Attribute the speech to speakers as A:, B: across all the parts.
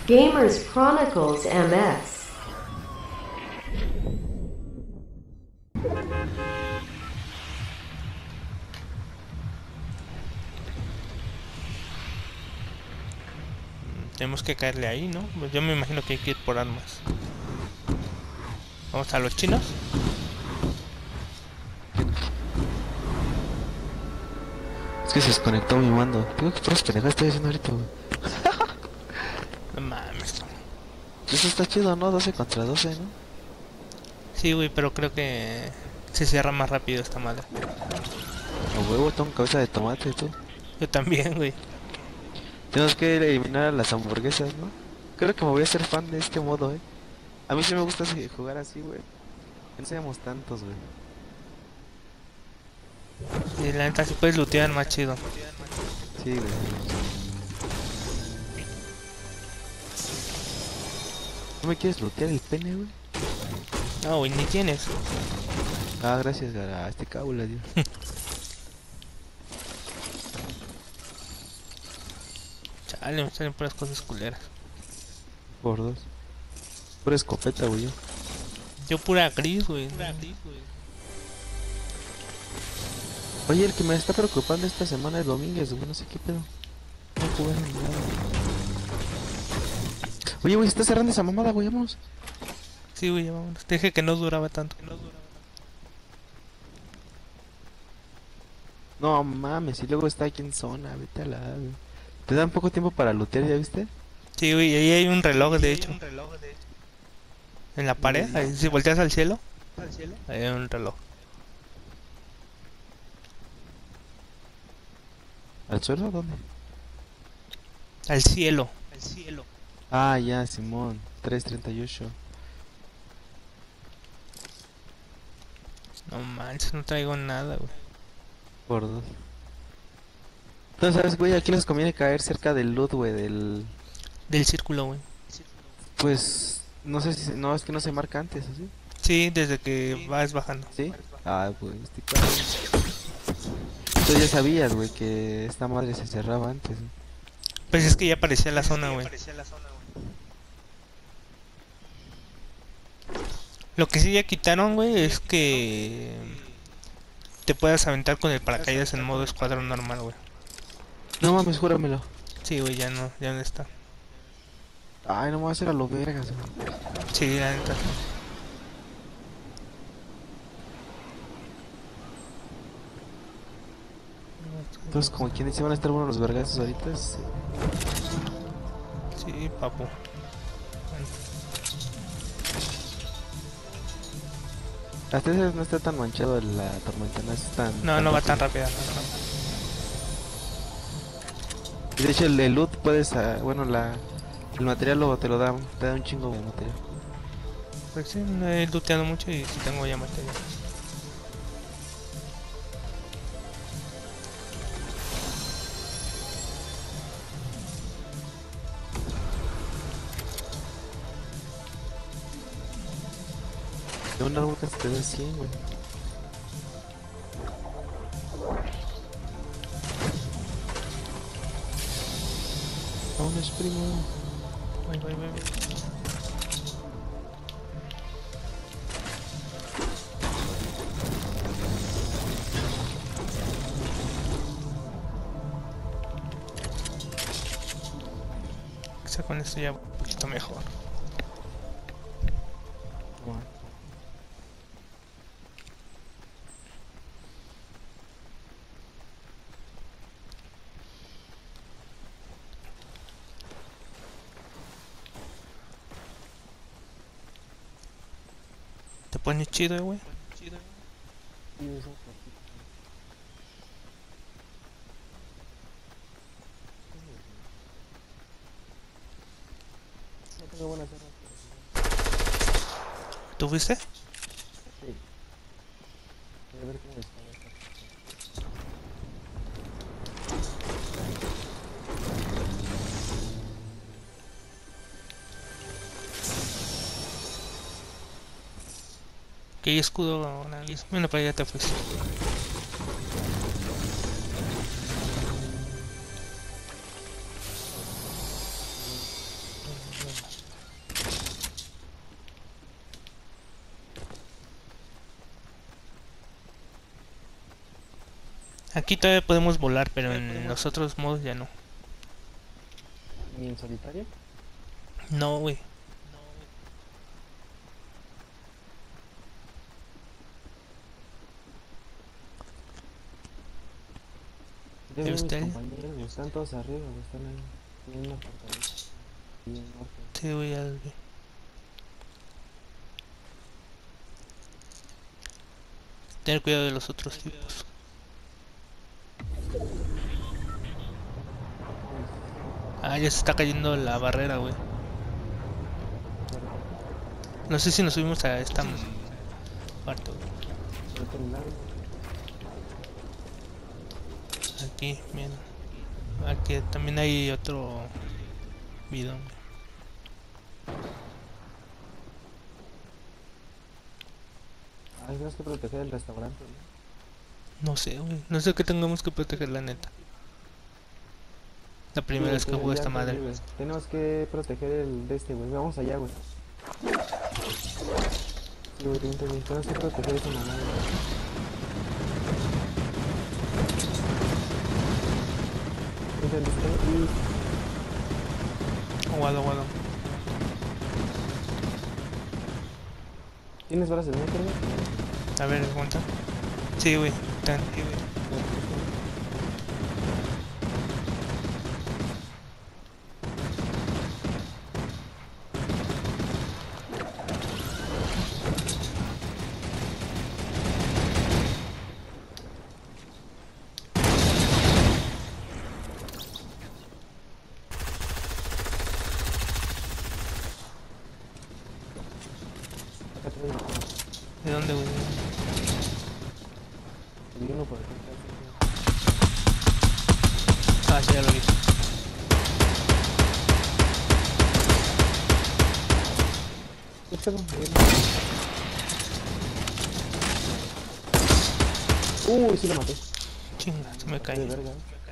A: Gamers Chronicles MS.
B: Tenemos que caerle ahí, ¿no? Pues yo me imagino que hay que ir por armas. Vamos a los chinos.
C: Es que se desconectó mi mando. Digo que puras pendejadas estoy haciendo ahorita, güey.
B: No mames.
C: Eso está chido, ¿no? 12 contra 12, ¿no?
B: Sí, güey, pero creo que se cierra más rápido esta madre.
C: A huevo, tengo cabeza de tomate, tú.
B: Yo también, güey.
C: Tenemos que eliminar a las hamburguesas, ¿no? Creo que me voy a hacer fan de este modo, ¿eh? A mí sí me gusta jugar así, güey. No seamos tantos, güey.
B: Y la neta, si puedes lootear más chido.
C: Sí, güey. ¿No me quieres lootear el pene, güey?
B: No, güey, ni tienes.
C: Ah, gracias a este cábula, Dios.
B: Chale, me salen puras cosas culeras.
C: Por dos. Pura escopeta, güey.
B: Yo pura gris, güey.
C: Oye, el que me está preocupando esta semana es Domínguez, güey. No sé qué pedo. No jugaron ni nada. Oye, güey, se está cerrando esa mamada, güey. Vámonos.
B: Sí, güey, ya vámonos. Te dije que no duraba tanto.
C: No mames, y luego está aquí en zona, vete a la... güey. Te dan poco tiempo para lootear, ¿ya viste?
B: Sí, güey, ahí hay un reloj, de hecho. En la pared, ahí, si volteas al cielo, ahí hay un reloj.
C: ¿Al suelo? ¿Dónde?
B: Al cielo.
C: Ah, ya, Simón. 3:38.
B: No manches, no traigo nada, güey.
C: Por dos. Entonces, ¿sabes, güey? Aquí les conviene caer cerca del loot, güey, del...
B: Del círculo, güey.
C: Pues... No sé si... No, es que no se marca antes, ¿o sí?
B: Sí, desde que vas bajando.
C: ¿Sí? Ah, pues, este cabrón. Tú ya sabías, güey, que esta madre se cerraba antes, ¿no?
B: Pues es que ya aparecía la zona, güey. Lo que sí ya quitaron, güey, es que te puedas aventar con el paracaídas en modo escuadrón normal, güey.
C: No mames, júramelo.
B: Sí, güey, ya no está.
C: Ay, no me voy a hacer a lo vergas, güey.
B: Sí, la neta.
C: Entonces, como quien dice, van a estar buenos los vergazos ahorita. Sí.
B: Sí, papu.
C: Hasta ese no está tan manchado la tormenta, no es tan...
B: No, no va tan rápida.
C: Y de hecho, el loot puedes... bueno, el material luego te da un chingo de material.
B: Pues sí, no he looteado mucho y sí tengo ya material.
C: De un árbol casi te da 100, güey. Vámonos, primo.
B: Voy. Quizá con esto ya un poquito mejor.
C: Bueno.
B: Te pones chido, güey. ¿Tú fuiste?
C: Sí. A ver cómo está.
B: Que hay escudo. Bueno, pero ya te fuiste. Aquí todavía podemos volar, pero en los otros modos ya no.
D: ¿Y en solitario?
B: No, güey.
D: Yo
B: ¿Y
D: veo a mis
B: usted?
D: compañeros, güey, están todos arriba, güey, están ahí en una fortaleza. Y en norte.
B: Sí, güey, ya los vi. Tener cuidado de los otros tipos. Ah, ya se está cayendo la barrera, güey. No sé si nos subimos a esta parte, güey.
D: Por otro lado,
B: Aquí, bien. Aquí también hay otro bidón.
D: tenemos que proteger el restaurante, ¿no?
B: No sé, güey. No sé qué tengamos que proteger, la neta. La primera vez que juego esta madre.
D: Güey. Tenemos que proteger el de este, güey. Vamos allá, güey. Sí, güey, tenemos que proteger esa mamada, güey. ¿Entendiste?
B: Aguado.
D: ¿Tienes balas de sniper, güey?
B: A ver, aguanta. Sí, güey.
D: Acá atrás, güey.
B: ¿De dónde, güey?
D: Subí uno por acá.
B: Ah, sí, ya lo vi.
D: ¿Qué pedo? Uy, sí lo maté.
B: Chinga, se me
D: De
B: cae.
D: verga.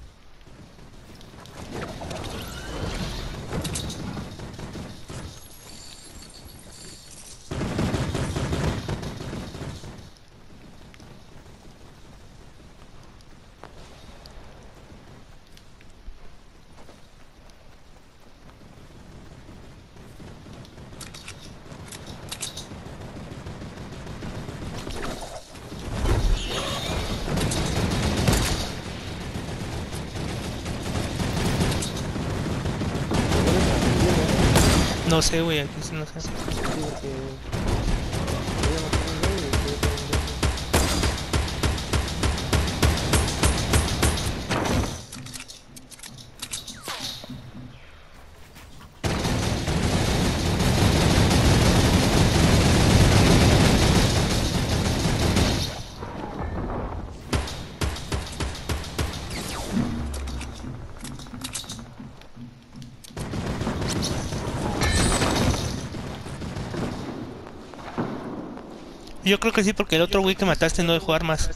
B: No sé, güey, aquí sí no sé.
D: Sí, porque... voy a matar a un güey y después voy a poner un güey.
B: Yo creo que sí, porque el otro güey que mataste no dejó armas.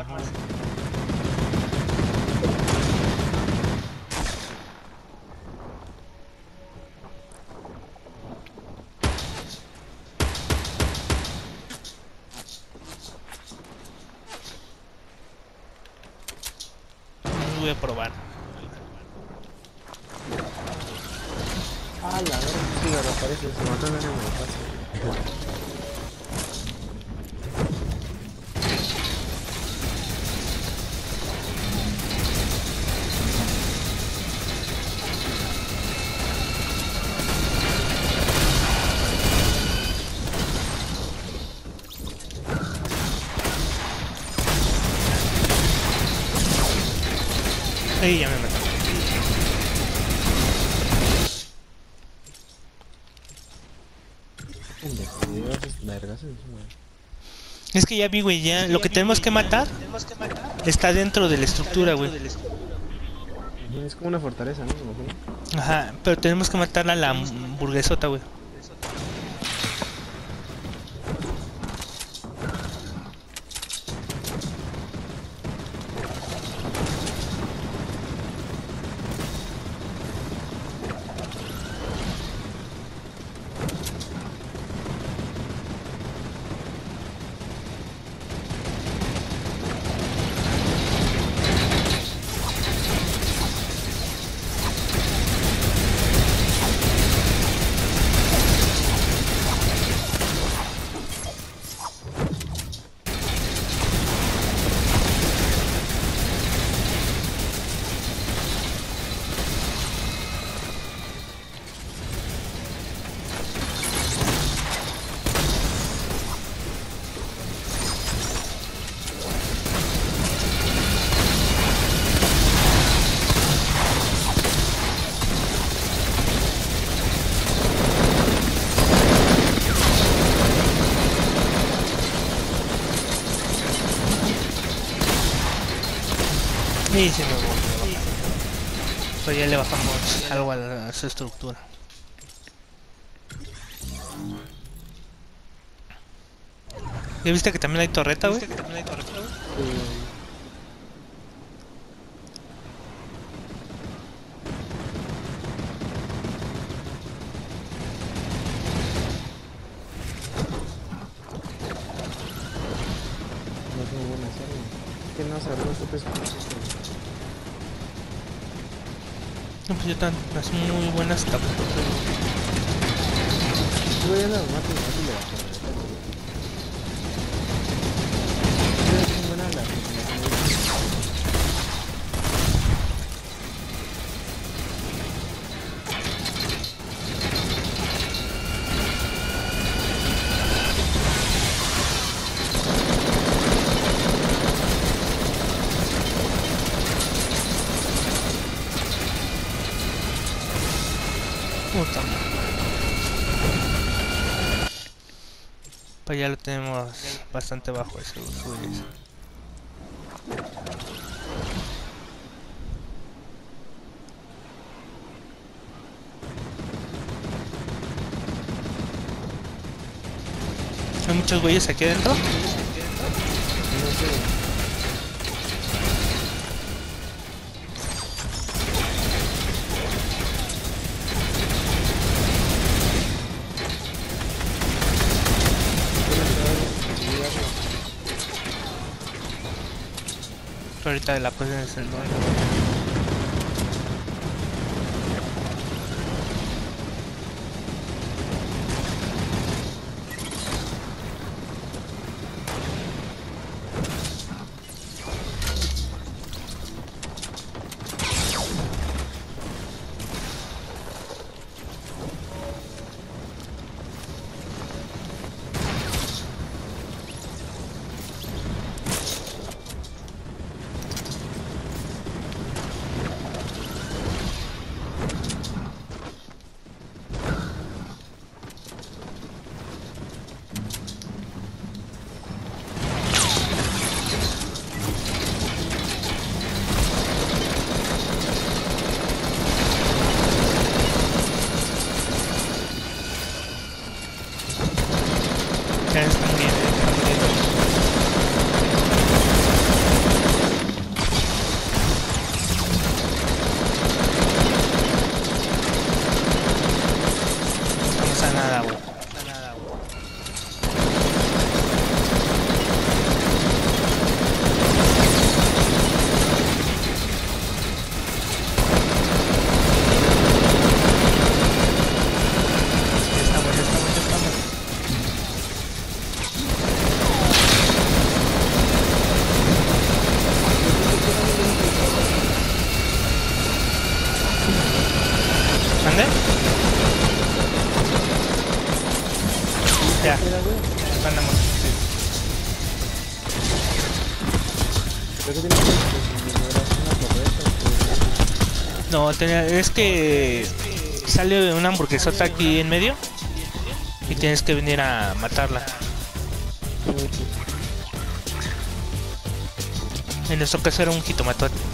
B: Voy a probar.
D: Ah, la verga. Sí, lo reaparece. Se mató en el paso.
B: Ahí ya me mató.
D: Vergas,
B: Es que ya vi, güey, ya lo que tenemos que matar está dentro de la estructura, güey.
D: es como una fortaleza, ¿no? Me imagino.
B: Ajá, pero tenemos que matar a la hamburguesota, güey. Sí, sí me gusta. Pero ya le bajamos algo a su estructura. ¿Ya viste que también hay torreta, güey?
D: No tengo buenas armas. ¿Qué no se armó? ¿Qué pesco?
B: No, pues yo tan, las muy buenas tampoco.
D: Voy a la mate y le bajo. Son buenas las
B: Puta madre. Pues ya lo tenemos bastante bajo ese subir. ¿Hay muchos güeyes aquí adentro?
D: no sé.
B: Pero ahorita la cosa es el 9. Ya están bien, están bien. No pasa nada, güey. Ya estamos, ya estamos, ya estamos. ¿Mande? Ya, andamos.
D: ¿Pero qué tienes que hacer? ¿Una torreta?
B: No, es que sale una hamburguesota aquí en medio y tienes que venir a matarla. En nuestro caso era un jitomatote.